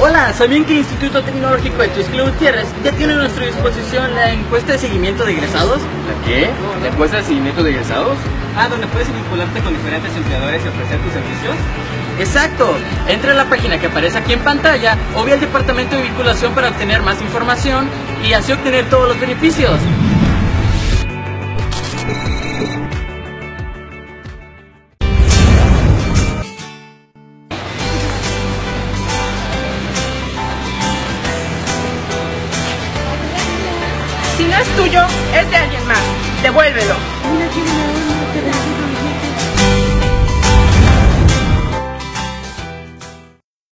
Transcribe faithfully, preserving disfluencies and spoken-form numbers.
Hola, ¿sabían que el Instituto Tecnológico de Tuxtla Gutiérrez ya tiene a nuestra disposición la encuesta de seguimiento de egresados? ¿La qué? ¿La encuesta de seguimiento de egresados? Ah, donde puedes vincularte con diferentes empleadores y ofrecer tus servicios. Exacto, entra a la página que aparece aquí en pantalla o ve al departamento de vinculación para obtener más información y así obtener todos los beneficios. Si no es tuyo, es de alguien más. Devuélvelo. Mira, tiene una onda, te